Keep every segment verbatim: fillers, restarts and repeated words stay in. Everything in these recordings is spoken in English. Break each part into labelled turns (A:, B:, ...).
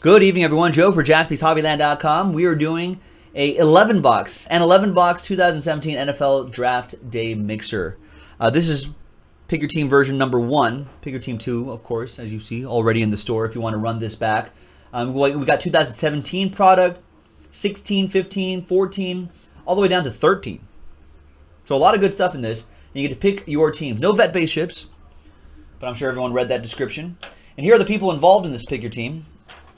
A: Good evening, everyone. Joe for Jaspys Hobbyland dot com. We are doing a eleven box, an eleven box two thousand seventeen N F L Draft Day Mixer. Uh, this is Pick Your Team version number one. Pick Your Team two, of course, as you see, already in the store if you want to run this back. Um, we got two thousand seventeen product, sixteen, fifteen, fourteen, all the way down to thirteen. So a lot of good stuff in this. And you get to pick your teams. No vet-based ships, but I'm sure everyone read that description. And here are the people involved in this Pick Your Team.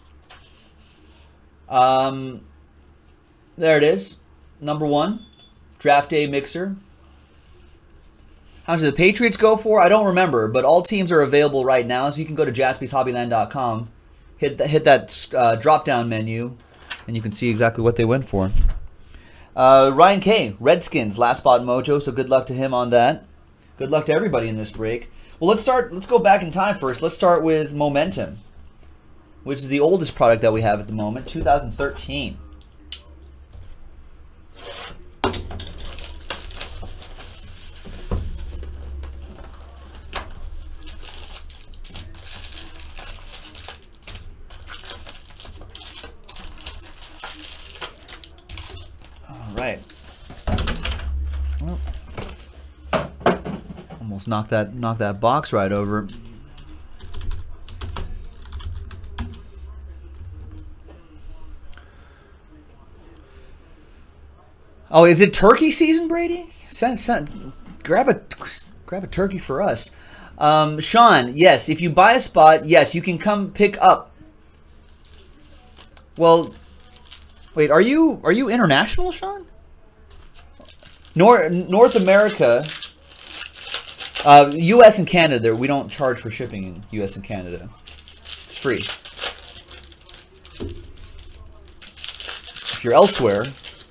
A: Um, there it is. Number one, Draft Day Mixer. How much did the Patriots go for? I don't remember, but all teams are available right now, so you can go to Jaspys Hobbyland dot com, hit, the, hit that uh, drop-down menu, and you can see exactly what they went for. Uh, Ryan K, Redskins, last spot mojo, so good luck to him on that. Good luck to everybody in this break. Well, let's start. Let's go back in time first. Let's start with Momentum, which is the oldest product that we have at the moment, two thousand thirteen. All right. Well, almost knocked that knocked that box right over. Oh, is it turkey season, Brady? Send, send, grab a grab a turkey for us. Um, Sean, yes, if you buy a spot, yes, you can come pick up. Well, wait, are you are you international, Sean? North North America, uh, U S and Canada. There, we don't charge for shipping in U S and Canada. It's free. If you're elsewhere,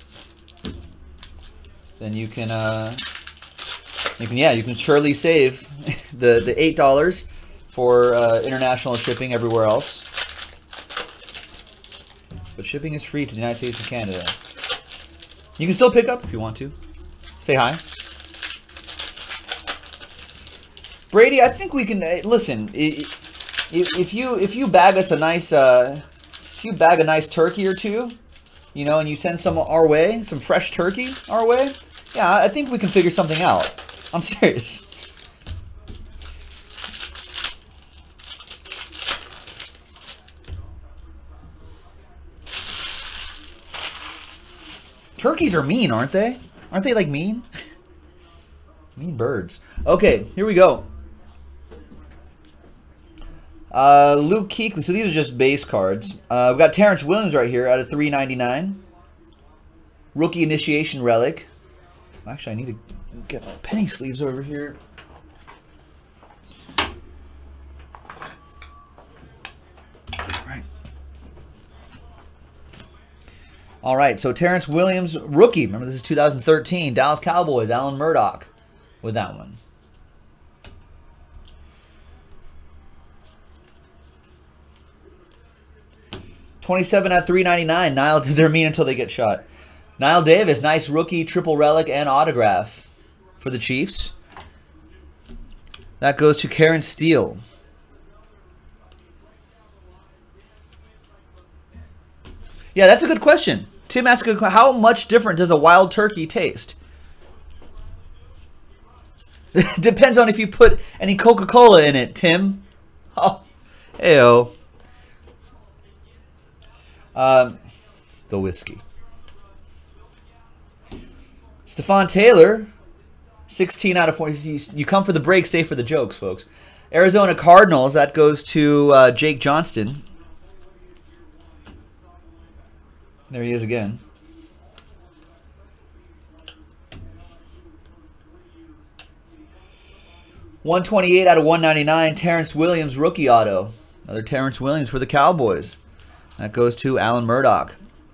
A: then you can, uh, you can, yeah, you can surely save the the eight dollars for uh, international shipping everywhere else. But shipping is free to the United States and Canada. You can still pick up if you want to. Say hi, Brady. I think we can uh, listen. If, if you if you bag us a nice, uh, if you bag a nice turkey or two, you know, and you send some our way, some fresh turkey our way. Yeah, I think we can figure something out. I'm serious. Turkeys are mean, aren't they? Aren't they like mean? Mean birds. Okay, here we go. Uh, Luke Kuechly. So these are just base cards. Uh, we've got Terrence Williams right here out of three ninety-nine. Rookie Initiation Relic. Actually, I need to get my penny sleeves over here. Right. All right, so Terrence Williams, rookie. Remember, this is two thousand thirteen. Dallas Cowboys, Alan Murdoch with that one. twenty-seven out of three ninety-nine. Nile, they're mean until they get shot. Niall Davis, nice rookie, triple relic, and autograph for the Chiefs. That goes to Karen Steele. Yeah, that's a good question. Tim asked a good question. How much different does a wild turkey taste? Depends on if you put any Coca-Cola in it, Tim. Oh, hey-oh. Um, the whiskey. Stephon Taylor, sixteen out of forty. You come for the break, stay for the jokes, folks. Arizona Cardinals, that goes to uh, Jake Johnston. There he is again. one twenty-eight out of one ninety-nine, Terrence Williams, rookie auto. Another Terrence Williams for the Cowboys. That goes to Alan Murdoch.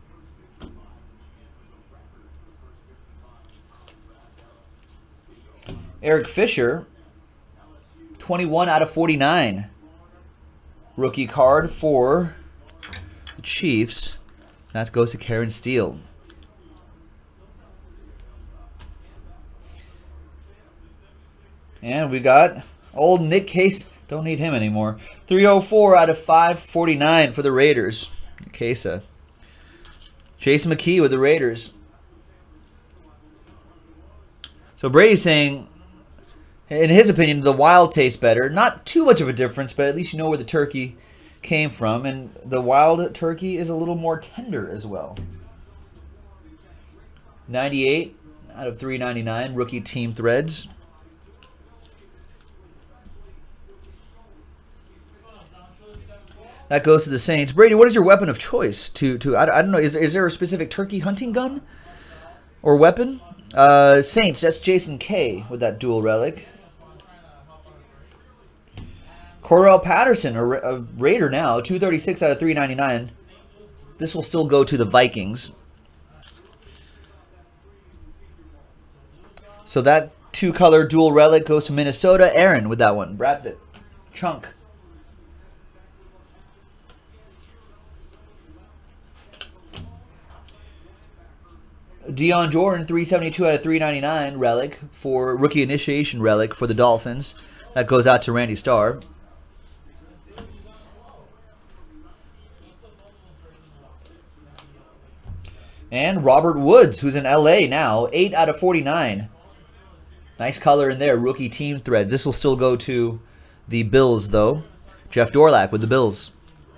A: Eric Fisher, twenty-one out of forty-nine. Rookie card for the Chiefs. That goes to Karen Steele. And we got old Nick Case, Don't need him anymore. three oh four out of five forty-nine for the Raiders. Kesa. Jason McKee with the Raiders. So Brady's saying, in his opinion, the wild tastes better. Not too much of a difference, but at least you know where the turkey came from. And the wild turkey is a little more tender as well. ninety-eight out of three ninety-nine. Rookie team threads. That goes to the Saints. Brady, what is your weapon of choice? To to I, I don't know. Is, is there a specific turkey hunting gun or weapon? Uh, Saints. That's Jason K with that dual relic. Corell Patterson, a, a Raider now, two thirty-six out of three ninety-nine. This will still go to the Vikings. So that two-color dual relic goes to Minnesota. Aaron with that one. Bradford. Chunk. Dion Jordan, three seventy-two out of three ninety-nine relic for rookie initiation relic for the Dolphins. That goes out to Randy Starr. And Robert Woods, who's in L A now, eight out of forty-nine. Nice color in there, rookie team thread. This will still go to the Bills, though. Jeff Dorlack with the Bills.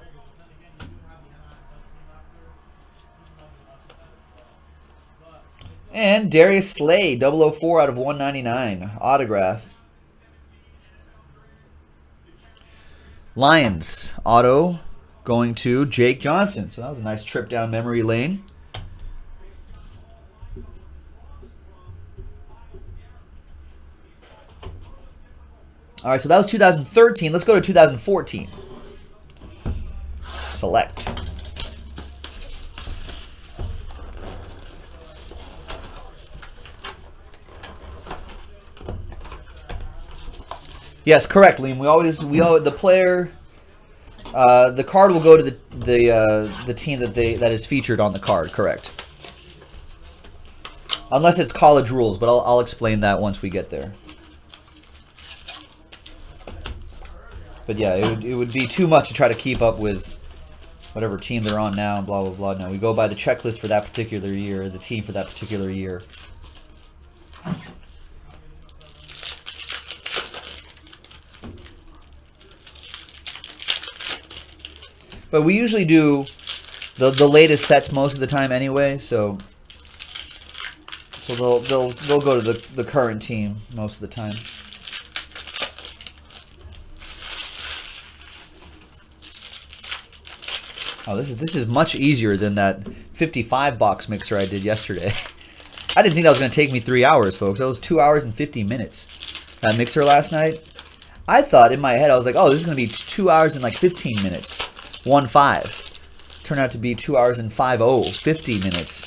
A: And Darius Slay, double oh four out of one ninety-nine. Autograph. Lions, auto going to Jake Johnson. So that was a nice trip down memory lane. All right, so that was two thousand thirteen. Let's go to two thousand fourteen. Select. Yes, correct, Liam. We always we always, the player, uh, the card will go to the the uh, the team that they that is featured on the card. Correct. Unless it's college rules, but I'll I'll explain that once we get there. But yeah, it would it would be too much to try to keep up with whatever team they're on now and blah blah blah. No, we go by the checklist for that particular year, the team for that particular year. But we usually do the the latest sets most of the time anyway, so so they'll they'll they'll go to the the current team most of the time. Oh, this is this is much easier than that fifty-five box mixer I did yesterday. I didn't think that was going to take me three hours, folks. That was two hours and fifty minutes. That mixer last night. I thought in my head, I was like, oh, this is going to be two hours and like fifteen minutes. one five. Turned out to be two hours and five oh, fifty minutes.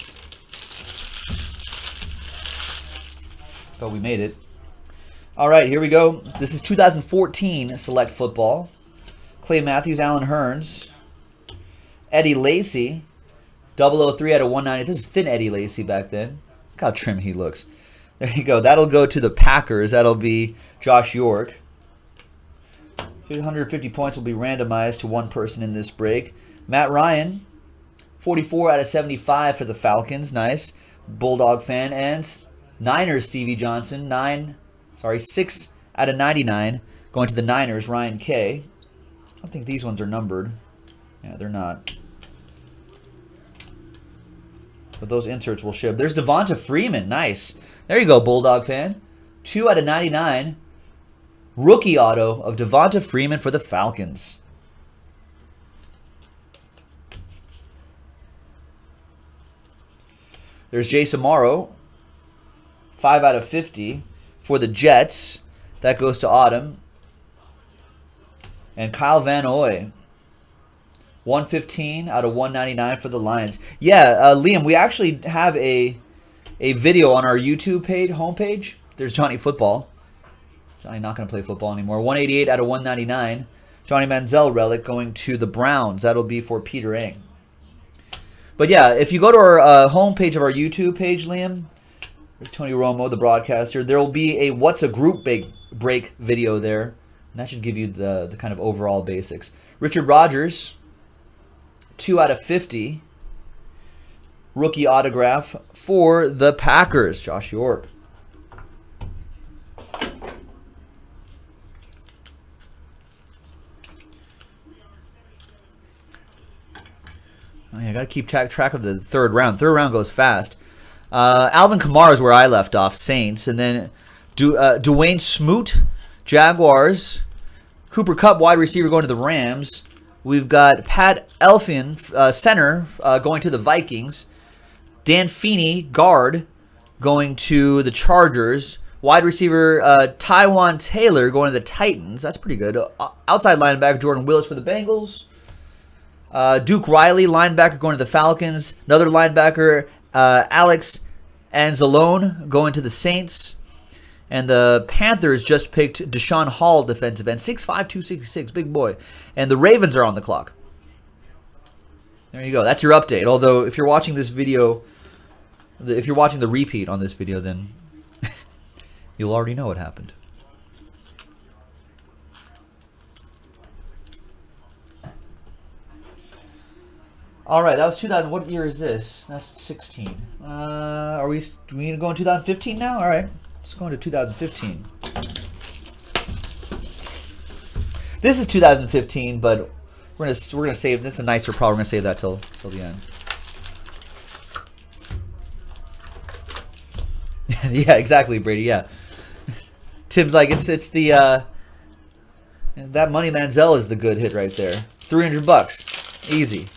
A: But we made it. All right, here we go. This is two thousand fourteen Select Football. Clay Matthews, Alan Hearns. Eddie Lacy, double oh three out of one ninety. This is thin Eddie Lacy back then. Look how trim he looks. There you go. That'll go to the Packers. That'll be Josh York. one hundred fifty points will be randomized to one person in this break. Matt Ryan, forty-four out of seventy-five for the Falcons. Nice. Bulldog fan. And Niners, Stevie Johnson. Nine, sorry, six out of ninety-nine. Going to the Niners, Ryan K. I don't think these ones are numbered. Yeah, they're not. But those inserts will ship. There's Devonta Freeman. Nice. There you go, Bulldog fan. two out of ninety-nine. Rookie auto of Devonta Freeman for the Falcons. There's Jason Morrow. five out of fifty for the Jets. That goes to Autumn. And Kyle Van Noy. one fifteen out of one ninety-nine for the Lions. Yeah, uh, Liam, we actually have a a video on our YouTube page, homepage. There's Johnny Football. Johnny not going to play football anymore. one eighty-eight out of one ninety-nine. Johnny Manziel relic going to the Browns. That'll be for Peter Eng. But yeah, if you go to our uh, homepage of our YouTube page, Liam, Tony Romo, the broadcaster, there will be a What's a Group Break, break video there And that should give you the, the kind of overall basics. Richard Rodgers, two out of fifty. Rookie autograph for the Packers, Josh York. Oh, yeah, I got to keep track, track of the third round. Third round goes fast. Uh, Alvin Kamara is where I left off, Saints. And then du, uh, Dwayne Smoot, Jaguars. Cooper Kupp, wide receiver, going to the Rams. We've got Pat Elflein, uh, center, uh, going to the Vikings. Dan Feeney, guard, going to the Chargers. Wide receiver uh, Taywan Taylor going to the Titans. That's pretty good. Uh, outside linebacker Jordan Willis for the Bengals. Uh, Duke Riley, linebacker, going to the Falcons. Another linebacker, uh, Alex Anzalone, going to the Saints. And the Panthers just picked Deshaun Hall, defensive end. six five, two sixty-six, big boy. And the Ravens are on the clock. There you go. That's your update. Although, if you're watching this video, if you're watching the repeat on this video, then you'll already know what happened. All right, that was two thousand. What year is this? That's sixteen. Uh, are we? Do we need to go in two thousand fifteen now? All right, let's go into two thousand fifteen. This is two thousand fifteen, but we're gonna we're gonna save. This is a nicer problem. We're gonna save that till till the end. Yeah, exactly, Brady. Yeah, Tim's like it's it's the uh, that Money Manziel is the good hit right there. Three hundred bucks, easy.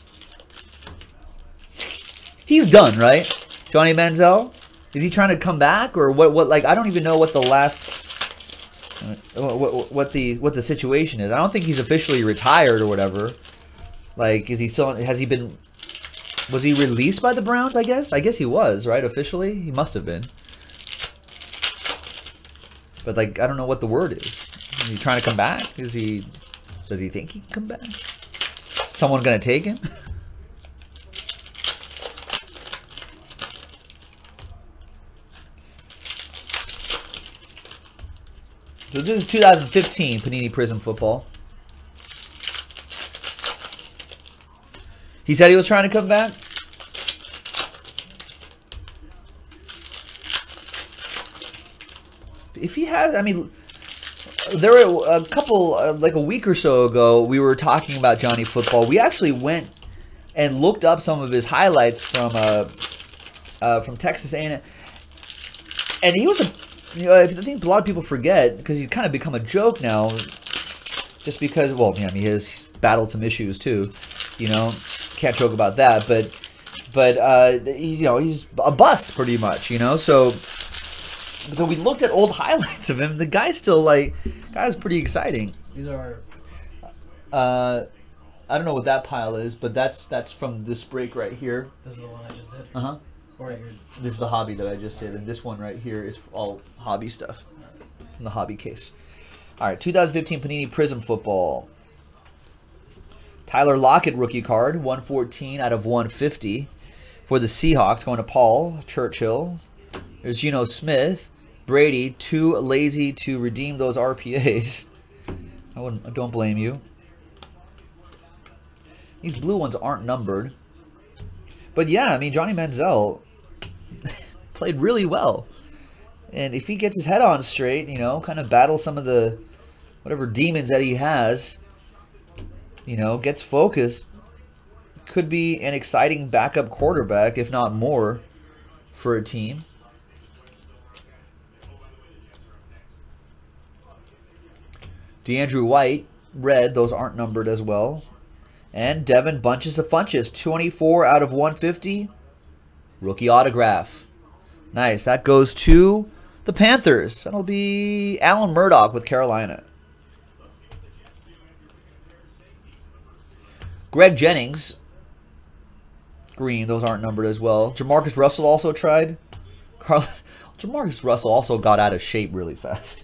A: He's done, right? Johnny Manziel? Is he trying to come back, or what? What? Like, I don't even know what the last, what, what, what the what the situation is. I don't think he's officially retired or whatever. Like, is he still? Has he been? Was he released by the Browns? I guess. I guess he was, right? Officially, he must have been. But like, I don't know what the word is. Is he trying to come back? Is he? Does he think he can come back? Someone gonna take him? So this is two thousand fifteen Panini Prism Football. He said he was trying to come back. If he had, I mean, there were a couple, uh, like a week or so ago, we were talking about Johnny Football. We actually went and looked up some of his highlights from uh, uh, from Texas A and M, and he was a. You know, I think a lot of people forget because he's kind of become a joke now. Just because, well, yeah, I mean, he has battled some issues too. You know, can't joke about that. But, but uh, you know, he's a bust pretty much. You know, so so we looked at old highlights of him. The guy's still like, guy's pretty exciting.
B: These are.
A: Uh, I don't know what that pile is, but that's that's from this break right here.
B: This is the one I just did.
A: Uh huh.
B: Or your,
A: This is the hobby that I just did, and this one right here is all hobby stuff from the hobby case. All right, two thousand fifteen Panini Prism Football. Tyler Lockett rookie card, one fourteen out of one fifty for the Seahawks, going to Paul Churchill. There's Geno Smith. Brady, too lazy to redeem those R P As. I wouldn't. I don't blame you. These blue ones aren't numbered. But yeah, I mean, Johnny Manziel played really well. And if he gets his head on straight, you know, kind of battle some of the whatever demons that he has, you know, gets focused, could be an exciting backup quarterback, if not more, for a team. DeAndrew White, red, those aren't numbered as well. And Devin Bunches of Funches, twenty-four out of one fifty. Rookie autograph. Nice. That goes to the Panthers. That'll be Alan Murdoch with Carolina. Greg Jennings. Green. Those aren't numbered as well. Jamarcus Russell also tried. Carl Jamarcus Russell also got out of shape really fast.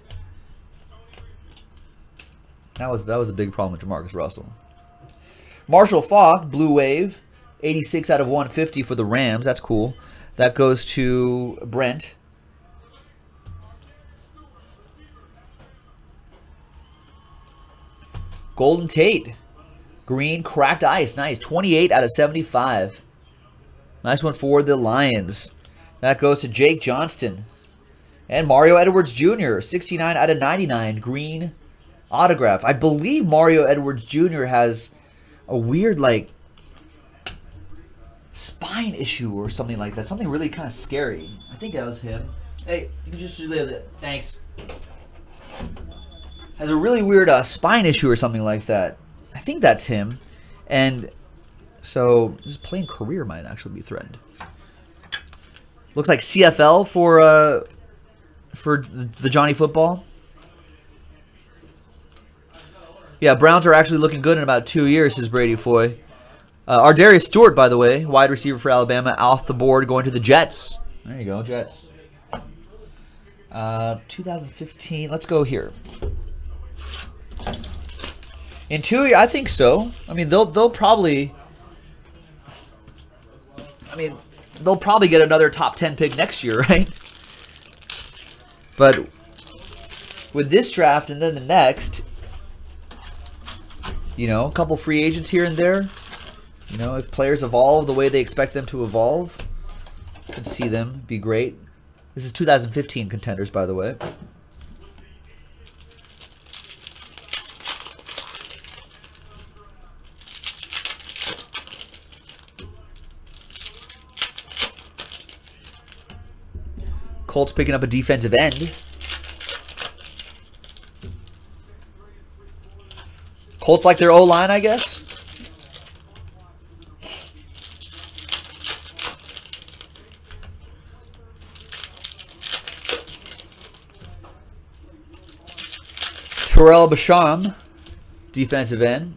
A: That was, that was a big problem with Jamarcus Russell. Marshall Faulk, Blue Wave, eighty-six out of one fifty for the Rams. That's cool. That goes to Brent. Golden Tate. Green cracked ice. Nice. twenty-eight out of seventy-five. Nice one for the Lions. That goes to Jake Johnston. And Mario Edwards Junior sixty-nine out of ninety-nine. Green autograph. I believe Mario Edwards Junior has a weird, like, spine issue or something like that. Something really kind of scary. I think that was him. Hey, you can just relive it. Thanks. Has a really weird uh, spine issue or something like that. I think that's him. And so his playing career might actually be threatened. Looks like C F L for uh, for the Johnny Football. Yeah, Browns are actually looking good in about two years, says Brady Foy. Uh, Ardarius Stewart, by the way, wide receiver for Alabama, off the board, going to the Jets. There you go, Jets. Uh, two thousand fifteen. Let's go here. In two years, I think so. I mean, they'll they'll probably. I mean, they'll probably get another top ten pick next year, right? But with this draft and then the next, you know, a couple free agents here and there. You know, if players evolve the way they expect them to evolve, you can see them be great. This is two thousand fifteen contenders, by the way. Colts picking up a defensive end. Colts like their O-line, I guess. Terrell Basham, defensive end.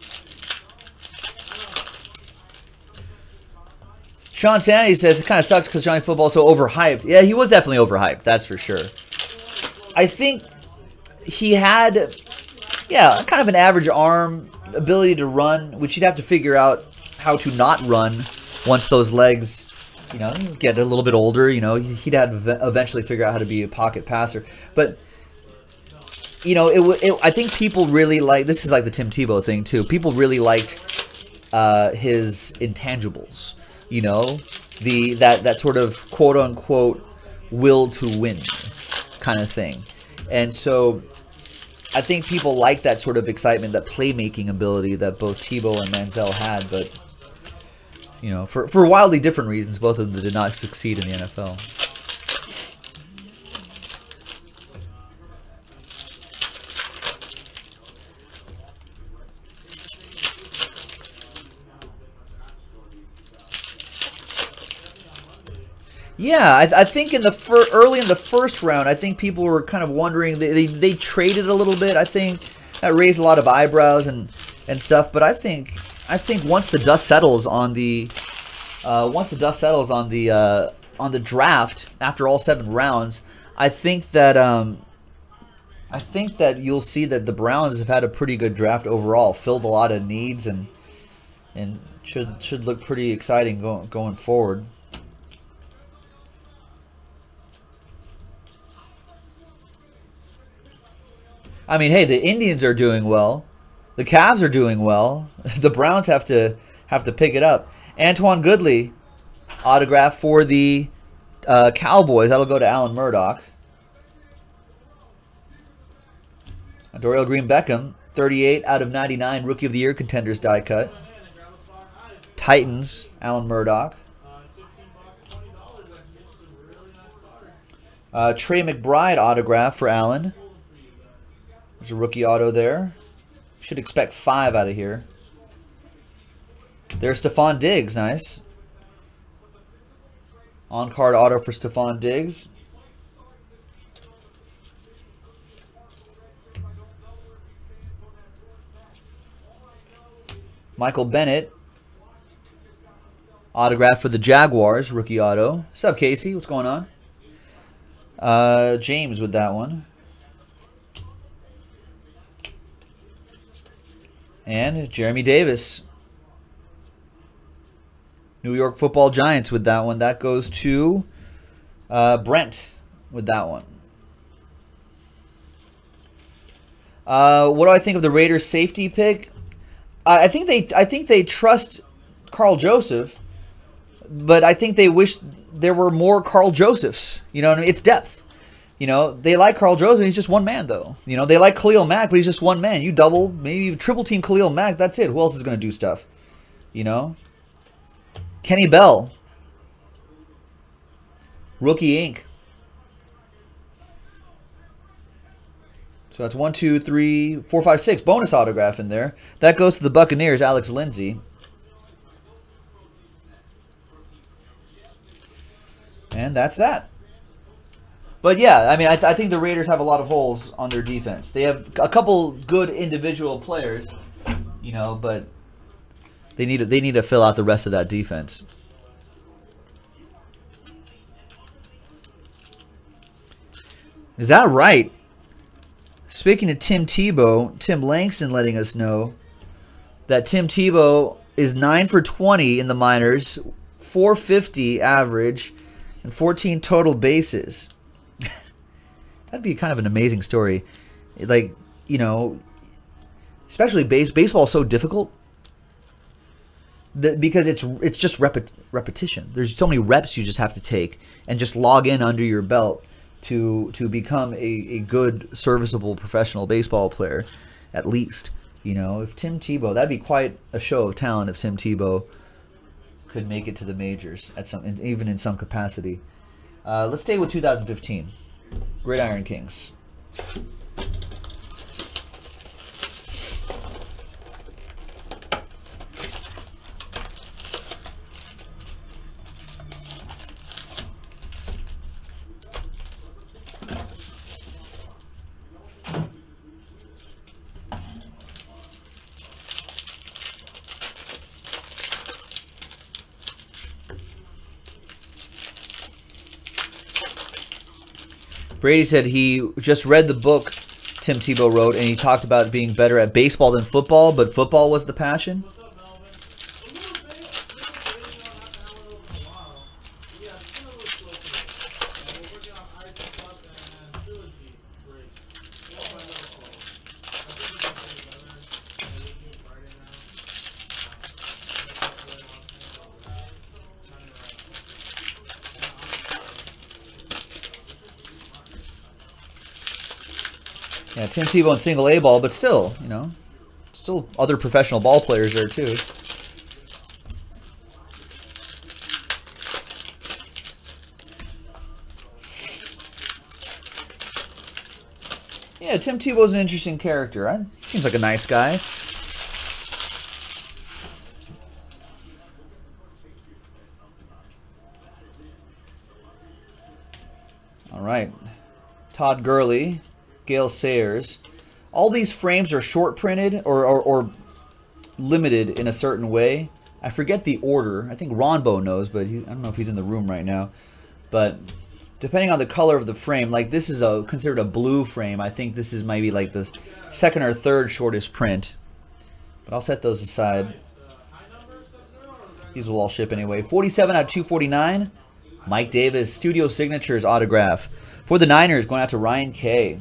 A: Sean Sanity says it kind of sucks because Johnny Football is so overhyped. Yeah, he was definitely overhyped, that's for sure. I think he had, yeah, kind of an average arm, ability to run, which you'd have to figure out how to not run once those legs, you know, get a little bit older. You know, he'd have to eventually figure out how to be a pocket passer. But, you know, it, it I think people really like, this is like the Tim Tebow thing too. People really liked uh, his intangibles. You know, the that that sort of quote unquote will to win kind of thing. And so I think people like that sort of excitement, that playmaking ability that both Tebow and Manziel had, but you know, for for wildly different reasons, both of them did not succeed in the N F L. Yeah, I, th I think in the fir early in the first round, I think people were kind of wondering. They, they they traded a little bit. I think that raised a lot of eyebrows and and stuff. But I think I think once the dust settles on the uh, once the dust settles on the uh, on the draft after all seven rounds, I think that um, I think that you'll see that the Browns have had a pretty good draft overall, filled a lot of needs, and and should should look pretty exciting going going forward. I mean, hey, the Indians are doing well. The Cavs are doing well. The Browns have to have to pick it up. Antoine Goodley, autograph for the uh, Cowboys. That'll go to Alan Murdoch. Dorial Green-Beckham, thirty-eight out of ninety-nine, Rookie of the Year contenders die cut. Titans, Alan Murdoch. Uh, Trey McBride autograph for Alan. There's a rookie auto there. Should expect five out of here. There's Stephon Diggs. Nice. On-card auto for Stephon Diggs. Michael Bennett. Autograph for the Jaguars. Rookie auto. What's up, Casey? What's going on? Uh, James with that one. And Jeremy Davis. New York Football Giants with that one. That goes to uh, Brent with that one. Uh, what do I think of the Raiders' safety pick? I, I think they I think they trust Carl Joseph, but I think they wish there were more Carl Josephs. You know what I mean? It's depth. You know, they like Carl Joseph. He's just one man, though. You know, they like Khalil Mack, but he's just one man. You double, maybe you triple team Khalil Mack. That's it. Who else is going to do stuff? You know? Kenny Bell. Rookie Ink. So that's one, two, three, four, five, six. Bonus autograph in there. That goes to the Buccaneers, Alex Lindsey. And that's that. But yeah, I mean, I, th I think the Raiders have a lot of holes on their defense. They have a couple good individual players, you know, but they need to, they need to fill out the rest of that defense. Is that right? Speaking of Tim Tebow, Tim Langston letting us know that Tim Tebow is nine for twenty in the minors, four fifty average, and fourteen total bases. That'd be kind of an amazing story. Like, you know, especially base baseball is so difficult that because it's it's just repet repetition. There's so many reps you just have to take and just log in under your belt to to become a, a good, serviceable professional baseball player, at least. You know, if Tim Tebow, that'd be quite a show of talent if Tim Tebow could make it to the majors at some, even in some capacity. Uh, let's stay with two thousand fifteen. Gridiron Kings. Brady said he just read the book Tim Tebow wrote, and he talked about being better at baseball than football, but football was the passion. Yeah, Tim Tebow in single A ball, but still, you know, still other professional ball players there too. Yeah, Tim Tebow's an interesting character. Huh? Seems like a nice guy. All right, Todd Gurley. Gale Sayers. All these frames are short printed or, or, or limited in a certain way. I forget the order. I think Ronbo knows, but he, I don't know if he's in the room right now. But depending on the color of the frame, like this is a considered a blue frame. I think this is maybe like the second or third shortest print. But I'll set those aside. These will all ship anyway. forty-seven out of two forty-nine. Mike Davis, Studio Signatures autograph. For the Niners, going out to Ryan K.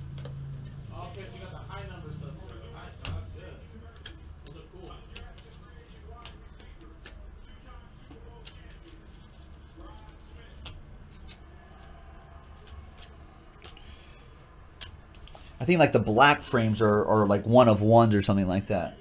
A: I think like the black frames are, are like one of ones or something like that.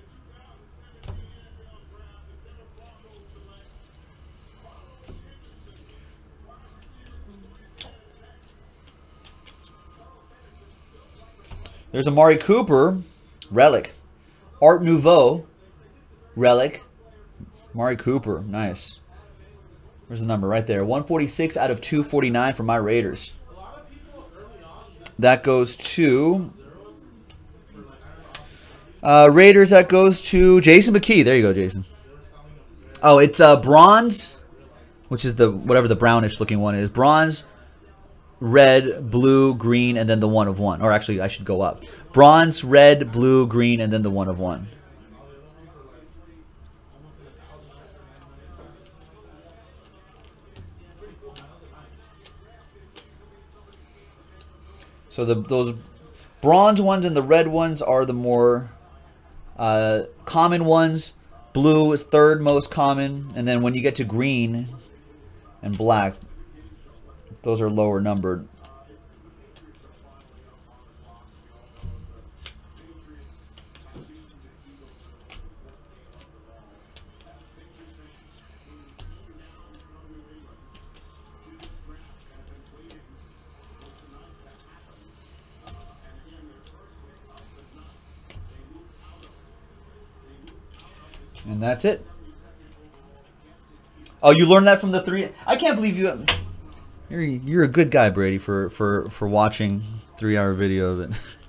A: There's Amari Cooper, relic. Art Nouveau, relic. Amari Cooper, nice. Where's the number? Right there. one forty-six out of two forty-nine for my Raiders. That goes to uh, Raiders. That goes to Jason McKee. There you go, Jason. Oh, it's uh, bronze, which is the whatever the brownish looking one is. Bronze, red, blue, green, and then the one of one. Or actually, I should go up. Bronze, red, blue, green, and then the one of one. So the those Bronze ones and the red ones are the more uh, common ones. Blue is third most common. And then when you get to green and black, those are lower numbered. And that's it. Oh, you learned that from the three? I can't believe you. You're you're a good guy, Brady, for for for watching three-hour video of it.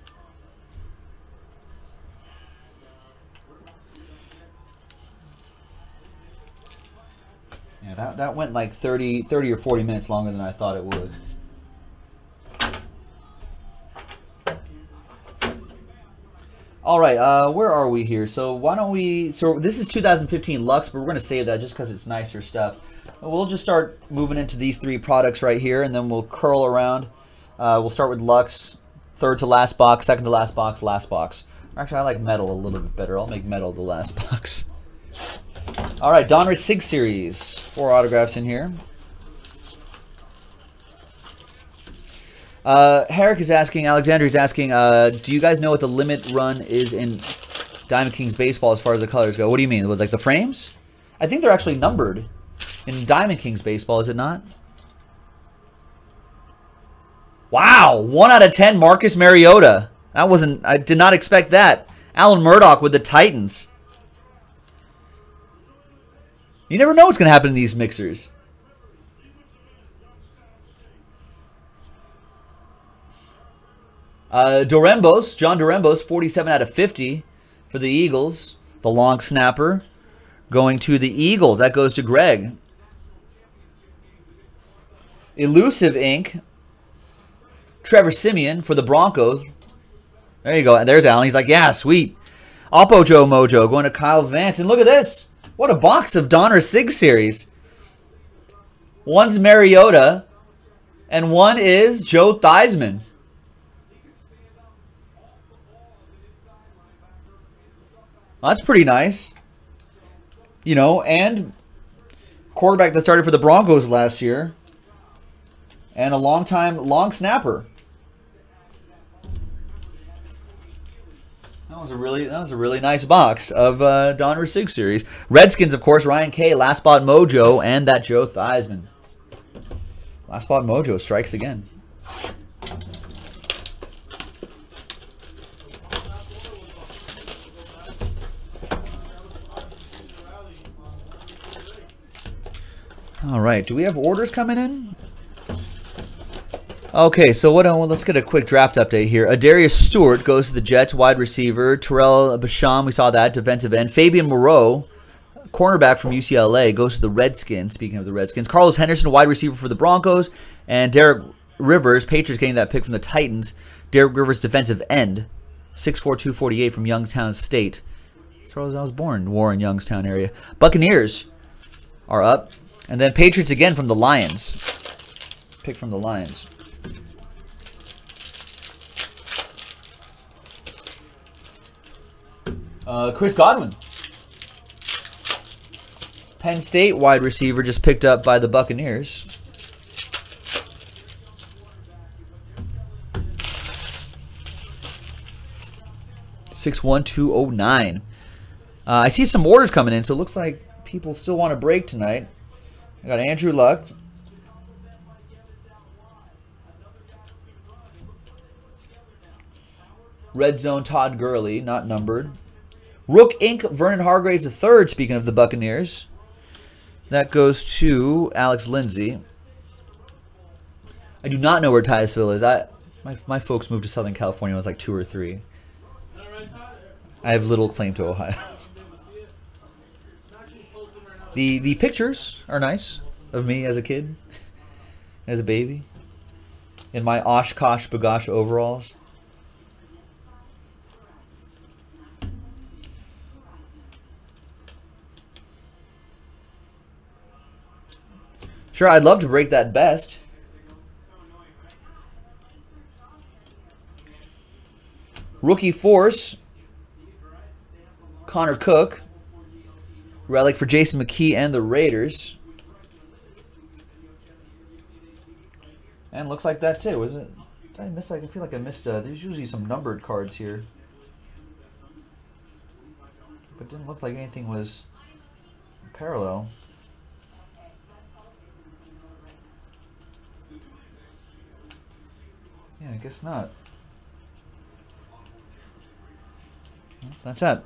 A: Yeah, that that went like thirty, thirty or forty minutes longer than I thought it would. All right, uh, where are we here? So why don't we, so this is two thousand fifteen Lux, but we're going to save that just because it's nicer stuff. We'll just start moving into these three products right here, and then we'll curl around. Uh, we'll start with Lux, third to last box, second to last box, last box. Actually, I like metal a little bit better. I'll make metal the last box. All right, Donruss Sig Series. Four autographs in here. Uh, Herrick is asking, Alexander is asking, uh, do you guys know what the limit run is in Diamond Kings baseball as far as the colors go? What do you mean? With like the frames? I think they're actually numbered in Diamond Kings baseball, is it not? Wow, one out of ten, Marcus Mariota. That wasn't, I did not expect that. Alan Murdoch with the Titans. You never know what's going to happen in these mixers. Uh, Dorembos, John Dorembos, forty-seven out of fifty for the Eagles. The long snapper going to the Eagles. That goes to Greg. Elusive Ink, Trevor Siemian for the Broncos. There you go. And there's Alan. He's like, yeah, sweet. Oppo Joe Mojo going to Kyle Vance. And look at this. What a box of Donruss Sig Series. One's Mariota, and one is Joe Theismann. That's pretty nice. You know, and quarterback that started for the Broncos last year. And a long time, long snapper. That was a really, that was a really nice box of uh, Donruss Sig Series. Redskins, of course, Ryan K, Last Spot Mojo, and that Joe Theismann. Last Spot Mojo strikes again. All right, do we have orders coming in? Okay, so what? Uh, well, let's get a quick draft update here. Adarius Stewart goes to the Jets, wide receiver. Terrell Basham, we saw that, defensive end. Fabian Moreau, cornerback from U C L A, goes to the Redskins. Speaking of the Redskins, Carlos Henderson, wide receiver for the Broncos, and Derek Rivers, Patriots getting that pick from the Titans. Derek Rivers, defensive end, six four, two forty-eight from Youngstown State. That's where I was born, Warren, Youngstown area. Buccaneers are up. And then Patriots again from the Lions. Pick from the Lions. Uh, Chris Godwin. Penn State wide receiver just picked up by the Buccaneers. six one two oh nine. Uh, I see some orders coming in, so it looks like people still want to break tonight. I got Andrew Luck. Red Zone Todd Gurley, not numbered. Rook Incorporated. Vernon Hargraves the third, speaking of the Buccaneers. That goes to Alex Lindsay. I do not know where Titusville is. I my, my folks moved to Southern California when I was like two or three. I have little claim to Ohio. The the pictures are nice of me as a kid, as a baby, in my Oshkosh Bagosh overalls. Sure, I'd love to break that best. Rookie Force, Connor Cook. Relic for Jason McKee and the Raiders. And looks like that's it, was it? Did I miss? I feel like I missed. Uh, there's usually some numbered cards here, but it didn't look like anything was parallel. Yeah, I guess not. That's that.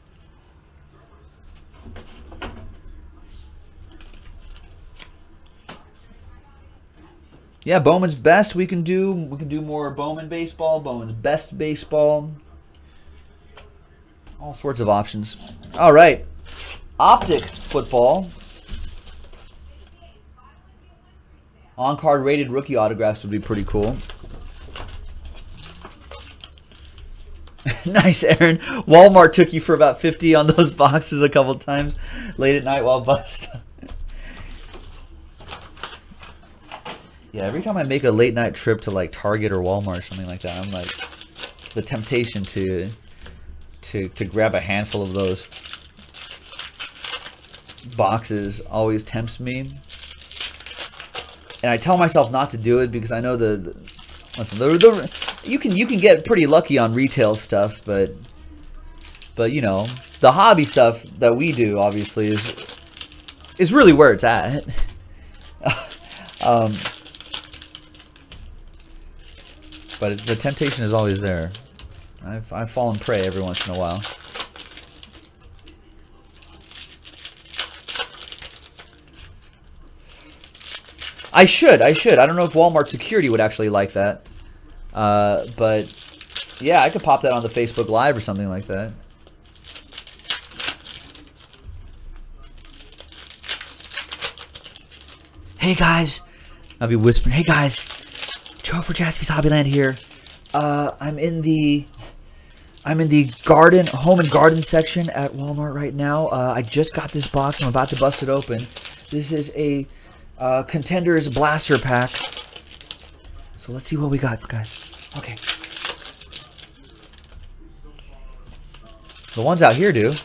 A: Yeah, Bowman's best. We can do we can do more Bowman baseball, Bowman's best baseball. All sorts of options. All right. Optic football. On-card rated rookie autographs would be pretty cool. Nice, Aaron. Walmart took you for about fifty on those boxes a couple times late at night while bust. Yeah, every time I make a late night trip to like Target or Walmart or something like that, I'm like, the temptation to to to grab a handful of those boxes always tempts me. And I tell myself not to do it because I know the, the listen, the, the you can you can get pretty lucky on retail stuff, but but you know, the hobby stuff that we do obviously is is really where it's at. um But the temptation is always there. I've, I've fallen prey every once in a while. I should, I should. I don't know if Walmart security would actually like that. Uh, but, yeah, I could pop that on the Facebook Live or something like that. Hey, guys. I'll be whispering, hey, guys. Joe for Jaspy's Hobbyland here. Uh, I'm in the I'm in the garden, home and garden section at Walmart right now. Uh, I just got this box. I'm about to bust it open. This is a uh, Contenders Blaster Pack. So let's see what we got, guys. Okay. The ones out here do.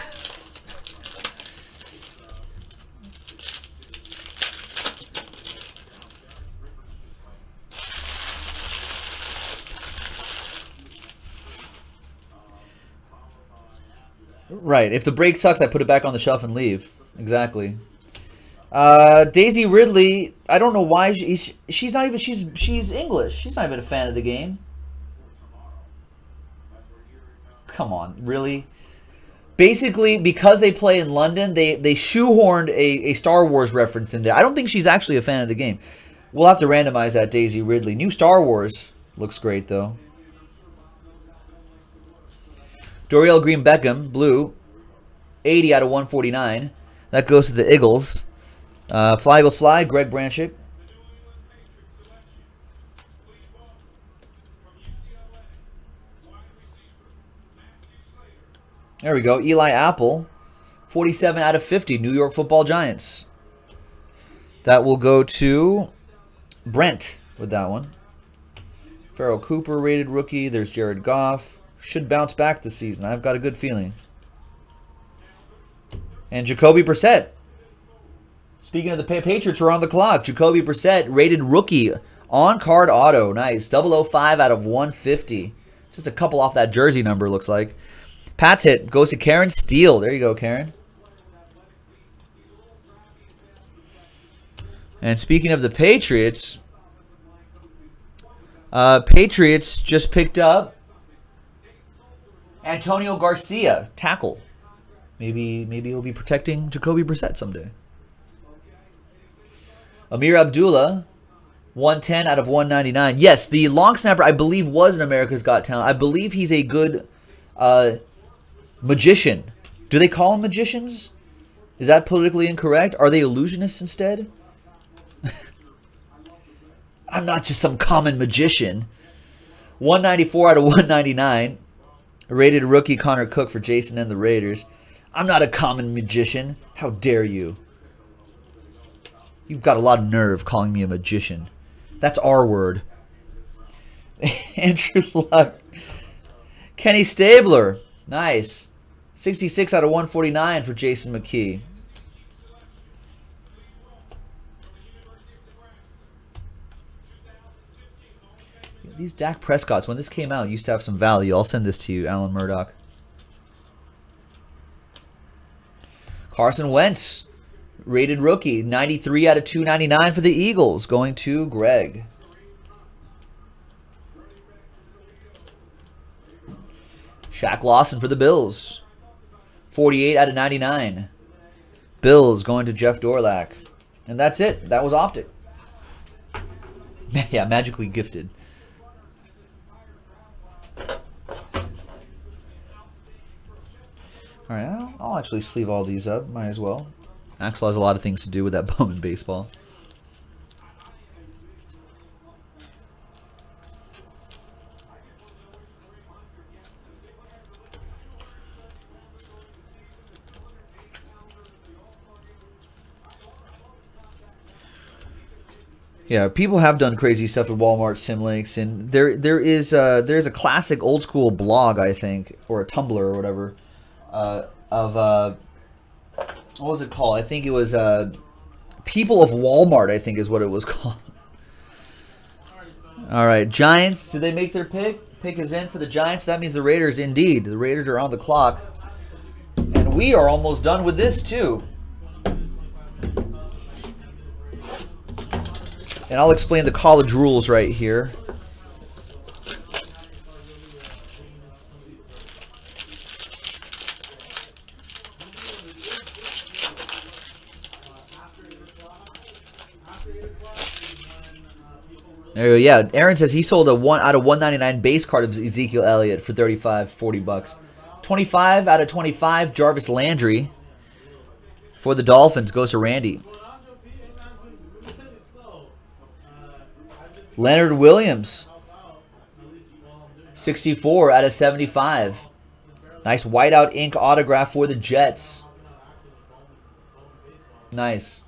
A: Right. If the break sucks, I put it back on the shelf and leave. Exactly. Uh, Daisy Ridley. I don't know why she, she's not even. She's she's English. She's not even a fan of the game. Come on, really? Basically, because they play in London, they they shoehorned a a Star Wars reference in there. I don't think she's actually a fan of the game. We'll have to randomize that, Daisy Ridley. New Star Wars looks great though. Dorial Green Beckham, blue, eighty out of one forty-nine. That goes to the Eagles. Uh, Fly Eagles Fly, Greg Branchick. There we go. Eli Apple, forty-seven out of fifty, New York Football Giants. That will go to Brent with that one. Farrell Cooper, rated rookie. There's Jared Goff. Should bounce back this season. I've got a good feeling. And Jacoby Brissett. Speaking of the Patriots, we're on the clock. Jacoby Brissett, rated rookie. On-card auto. Nice. double oh five out of one fifty. Just a couple off that jersey number, looks like. Pat's hit goes to Karen Steele. There you go, Karen. And speaking of the Patriots, uh, Patriots just picked up Antonio Garcia, tackle. Maybe maybe he'll be protecting Jacoby Brissett someday. Amir Abdullah, one ten out of one ninety-nine. Yes, the long snapper, I believe, was in America's Got Talent. I believe he's a good uh, magician. Do they call them magicians? Is that politically incorrect? Are they illusionists instead? I'm not just some common magician. one ninety-four out of one ninety-nine. Rated rookie Connor Cook for Jason and the Raiders. I'm not a common magician. How dare you? You've got a lot of nerve calling me a magician. That's our word. Andrew Luck. Kenny Stabler. Nice. sixty-six out of one forty-nine for Jason McKee. These Dak Prescotts, when this came out, used to have some value. I'll send this to you, Alan Murdoch. Carson Wentz, rated rookie, ninety-three out of two ninety-nine for the Eagles, going to Greg. Shaq Lawson for the Bills, forty-eight out of ninety-nine. Bills going to Jeff Dorlack. And that's it. That was Optic. Yeah, magically gifted. All right, I'll, I'll actually sleeve all these up. Might as well. Axel has a lot of things to do with that Bowman baseball. Yeah, people have done crazy stuff at Walmart Simlinks, and there there is uh, there's a classic old school blog, I think, or a Tumblr or whatever, uh, of uh, what was it called? I think it was uh, People of Walmart, I think is what it was called. All right, Giants. Did they make their pick? Pick is in for the Giants. That means the Raiders, indeed. The Raiders are on the clock, and we are almost done with this too. And I'll explain the college rules right here. There you go. Yeah, Aaron says he sold a one out of one ninety-nine base card of Ezekiel Elliott for thirty-five, forty bucks. twenty-five out of twenty-five, Jarvis Landry for the Dolphins goes to Randy. Leonard Williams, sixty-four out of seventy-five. Nice whiteout ink autograph for the Jets. Nice.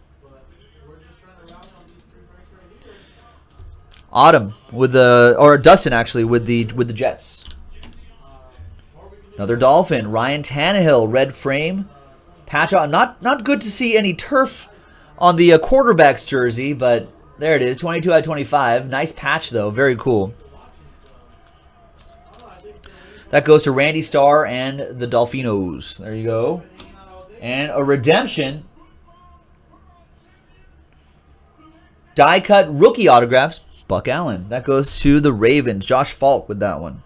A: Autumn with the, or Dustin actually with the with the Jets. Another Dolphin, Ryan Tannehill, red frame, patch on. Not not good to see any turf on the uh, quarterback's jersey, but. There it is, twenty-two out of twenty-five. Nice patch, though. Very cool. That goes to Randy Starr and the Dolphinos. There you go. And a redemption. Die-cut rookie autographs. Buck Allen. That goes to the Ravens. Josh Falk with that one.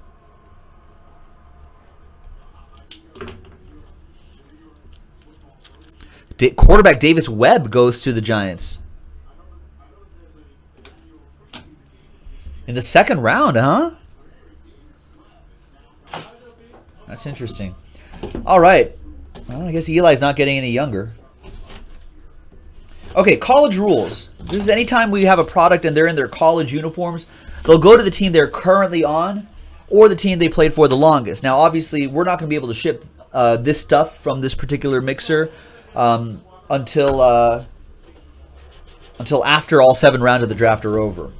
A: Da- quarterback Davis Webb goes to the Giants. In the second round, huh? That's interesting. All right. Well, I guess Eli's not getting any younger. Okay, college rules. This is anytime we have a product and they're in their college uniforms, they'll go to the team they're currently on or the team they played for the longest. Now, obviously, we're not going to be able to ship uh, this stuff from this particular mixer um, until uh, until after all seven rounds of the draft are over.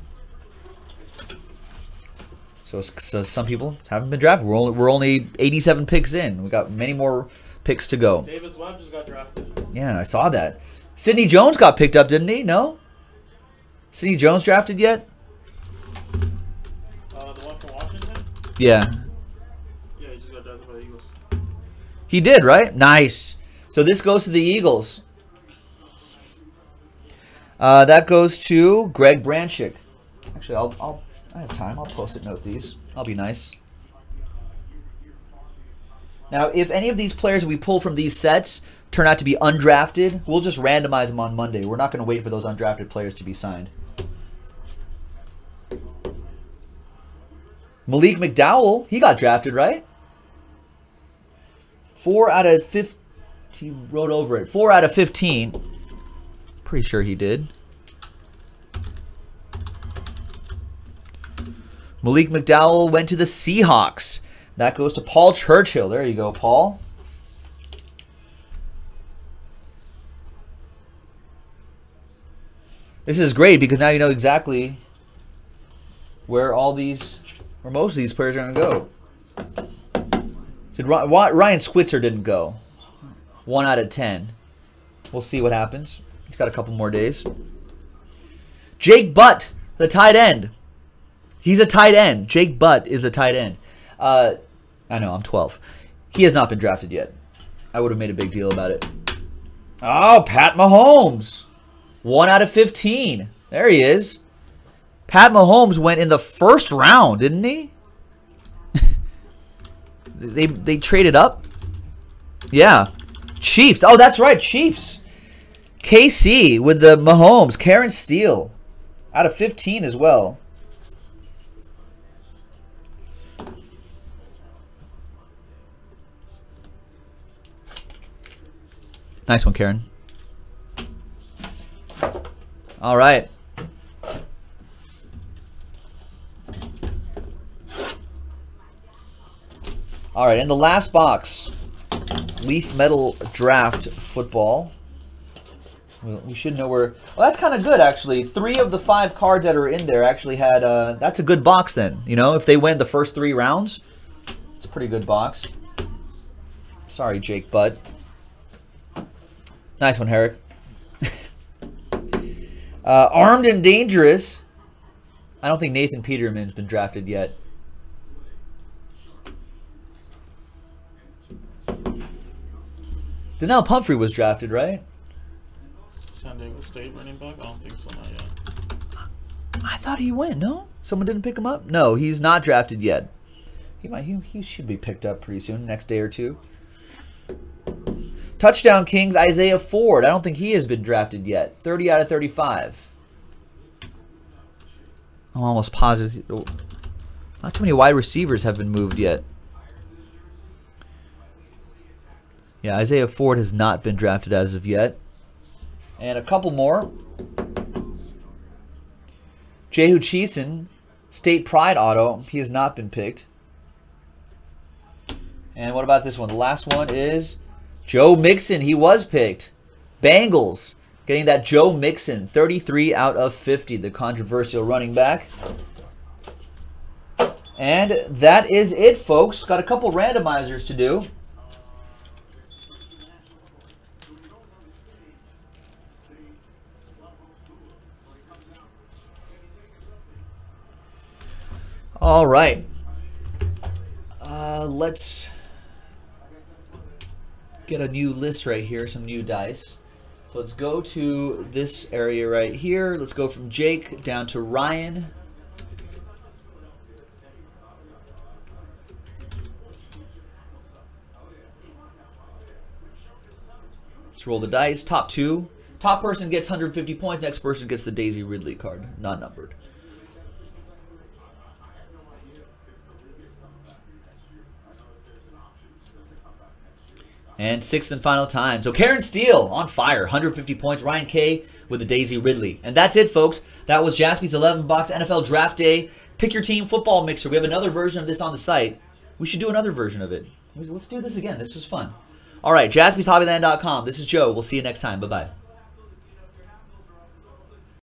A: So, so some people haven't been drafted. We're only we're only eighty-seven picks in. We got many more picks to go.
B: Davis Webb just got drafted.
A: Yeah, I saw that. Sidney Jones got picked up, didn't he? No? Sidney Jones drafted yet?
B: Uh, the one from Washington?
A: Yeah.
B: Yeah, he just got drafted by the Eagles.
A: He did, right? Nice. So this goes to the Eagles. Uh, that goes to Greg Branchick. Actually, I'll, I'll I have time. I'll post-it note these. I'll be nice. Now, if any of these players we pull from these sets turn out to be undrafted, we'll just randomize them on Monday. We're not going to wait for those undrafted players to be signed. Malik McDowell, he got drafted, right? Four out of fifteen. He wrote over it. Four out of fifteen. Pretty sure he did. Malik McDowell went to the Seahawks. That goes to Paul Churchill. There you go, Paul. This is great because now you know exactly where all these, where most of these players are going to go. Did Ryan Switzer didn't go? One out of ten. We'll see what happens. He's got a couple more days. Jake Butt, the tight end. He's a tight end. Jake Butt is a tight end. Uh, I know, I'm twelve. He has not been drafted yet. I would have made a big deal about it. Oh, Pat Mahomes. One out of fifteen. There he is. Pat Mahomes went in the first round, didn't he? they they traded up? Yeah. Chiefs. Oh, that's right. Chiefs. K C with the Mahomes. Karen Steele. Out of fifteen as well. Nice one, Karen. All right. All right, in the last box, Leaf Metal Draft Football. We should know where... Well, that's kind of good, actually. Three of the five cards that are in there actually had... Uh, that's a good box, then. You know, if they win the first three rounds, it's a pretty good box. Sorry, Jake Butt. Nice one, Herrick. uh, Armed and Dangerous. I don't think Nathan Peterman's been drafted yet. Donnell Pumphrey was drafted, right?
B: San Diego State running back? I don't think so, not yet.
A: I thought he went, no? Someone didn't pick him up? No, he's not drafted yet. He might. He, he should be picked up pretty soon, next day or two. Touchdown Kings, Isaiah Ford. I don't think he has been drafted yet. thirty out of thirty-five. I'm almost positive. Not too many wide receivers have been moved yet. Yeah, Isaiah Ford has not been drafted as of yet. And a couple more. Jehu Cheeson, State Pride Auto. He has not been picked. And what about this one? The last one is Joe Mixon. He was picked. Bengals getting that Joe Mixon. thirty-three out of fifty. The controversial running back. And that is it, folks. Got a couple randomizers to do. All right. Uh, let's get a new list right here, some new dice. So let's go to this area right here. Let's go from Jake down to Ryan. Let's roll the dice. Top two. Top person gets one hundred fifty points. Next person gets the Daisy Ridley card, not numbered. And sixth and final time. So Karen Steele on fire. one hundred fifty points. Ryan K with the Daisy Ridley. And that's it, folks. That was Jaspy's eleven box N F L Draft Day. Pick your team football mixer. We have another version of this on the site. We should do another version of it. Let's do this again. This is fun. All right, Jaspys Hobbyland dot com. This is Joe. We'll see you next time. Bye-bye.